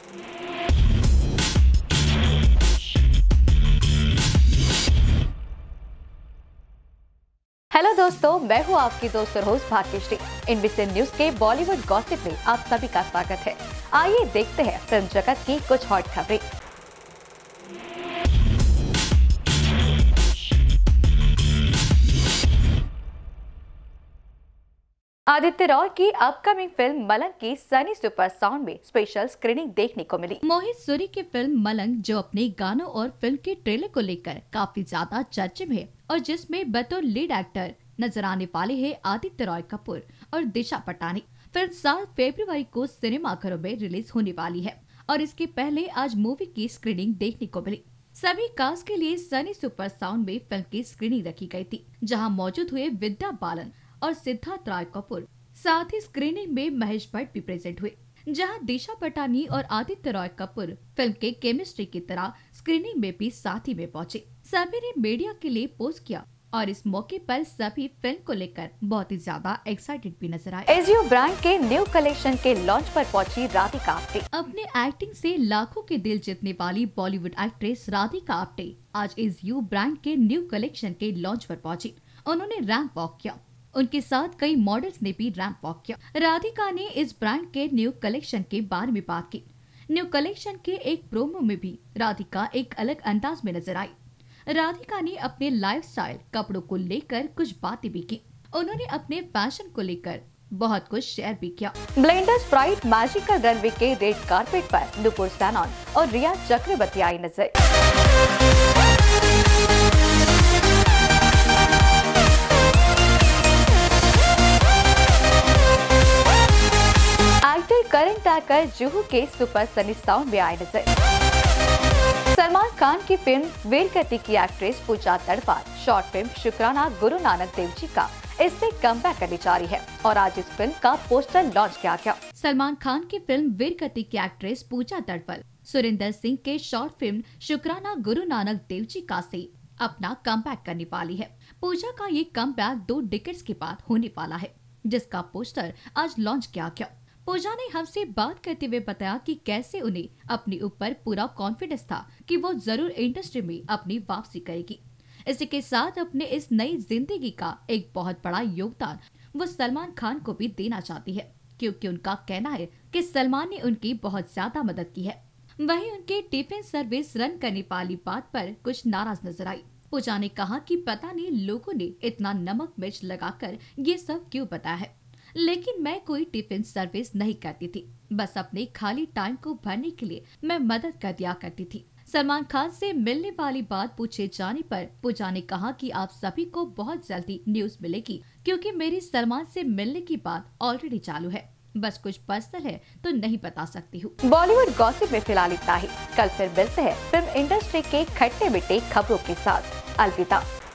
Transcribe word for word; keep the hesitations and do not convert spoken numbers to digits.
Hello दोस्तों, मैं हूँ आपकी दोस्त और होस्ट भाग्यश्री। इनबीसीएन न्यूज के बॉलीवुड गॉसिप में आप सभी का स्वागत है। आइए देखते हैं फिल्म जगत की कुछ हॉट खबरें। आदित्य रॉय की अपकमिंग फिल्म मलंग की सनी सुपर साउंड में स्पेशल स्क्रीनिंग देखने को मिली। मोहित सूरी की फिल्म मलंग, जो अपने गानों और फिल्म के ट्रेलर को लेकर काफी ज्यादा चर्चे में है और जिसमें बतौर लीड एक्टर नजर आने वाले हैं आदित्य रॉय कपूर और दिशा पटानी। फिल्म सात फरवरी को सिनेमाघरों में रिलीज होने वाली है और इसके पहले आज मूवी की स्क्रीनिंग देखने को मिली। सभी कास्ट के लिए सनी सुपर साउंड में फिल्म की स्क्रीनिंग रखी गई थी, जहां मौजूद हुए विद्या बालन और सिद्धार्थ राय कपूर। साथ ही स्क्रीनिंग में महेश भट्ट भी प्रेजेंट हुए, जहां दिशा पटानी और आदित्य रॉय कपूर फिल्म के केमिस्ट्री की तरह स्क्रीनिंग में भी साथ ही में पहुंचे। सभी ने मीडिया के लिए पोस्ट किया और इस मौके पर सभी फिल्म को लेकर बहुत ही ज्यादा एक्साइटेड भी नजर आए। एजियो ब्रांड के न्यू कलेक्शन के लॉन्च पर पहुंची राधिका आप्टे। अपने एक्टिंग से लाखों के दिल जीतने वाली बॉलीवुड एक्ट्रेस राधिका आप्टे आज एजियो ब्रांड के न्यू कलेक्शन के लॉन्च पर पहुंची। उन्होंने रैंप वॉक किया। उनके साथ कई मॉडल्स ने भी रैंप वॉक किया। राधिका ने इस ब्रांड के न्यू कलेक्शन के बारे में बात की। न्यू कलेक्शन के एक प्रोमो में भी राधिका एक अलग अंदाज में नजर आई। राधिका ने अपने लाइफस्टाइल, कपड़ों को लेकर कुछ बातें भी की। उन्होंने अपने फैशन को लेकर बहुत कुछ शेयर भी किया। ब्लेंडर्स प्राइड मैजिकल रनवे के रेड कारपेट पर नुपुर सैनन और रिया चक्रवर्ती आई नजर। करण टाकर जुहू के सुपर सनी साउंड में आए नजर। सलमान खान की फिल्म वीरगति की actress Pooja Tadpal short film Shukrana Guru Nanak Dev ji का इससे कमबैक करने जा रही है और आज इस फिल्म का पोस्टर लॉन्च किया गया। सलमान खान की फिल्म वीरगति की एक्ट्रेस पूजा तड़पाल सुरेंद्र सिंह के शॉर्ट फिल्म शुक्राना गुरु नानक देव जी का से अपना कमबैक करने वाली है। पूजा का ये कमबैक दो डिकेड्स के बाद होने वाला है, जिसका पोस्टर आज लॉन्च किया गया। पूजा ने हमसे बात करते हुए बताया कि कैसे उन्हें अपने ऊपर पूरा कॉन्फिडेंस था कि वो जरूर इंडस्ट्री में अपनी वापसी करेगी। इसी के साथ अपने इस नई जिंदगी का एक बहुत बड़ा योगदान वो सलमान खान को भी देना चाहती है, क्योंकि उनका कहना है कि सलमान ने उनकी बहुत ज्यादा मदद की है। वहीं उनके टिफिन सर्विस रन करने वाली बात पर कुछ नाराज नजर आई। पूजा ने कहा कि पता नहीं लोगों ने इतना नमक मिर्च लगाकर ये सब क्यों बताया है, लेकिन मैं कोई टिफिन सर्विस नहीं करती थी। बस अपने खाली टाइम को भरने के लिए मैं मदद कर दिया करती थी। सलमान खान से मिलने वाली बात पूछे जाने पर पूजा ने कहा कि आप सभी को बहुत जल्दी न्यूज मिलेगी, क्योंकि मेरी सलमान से मिलने की बात ऑलरेडी चालू है। बस कुछ पर्सनल है तो नहीं बता सकती हूँ। बॉलीवुड गॉसिप में फिलहाल इतना ही। कल फिर मिलते हैं फिल्म इंडस्ट्री के खट्टे मीठे खबरों के साथ। अलविदा।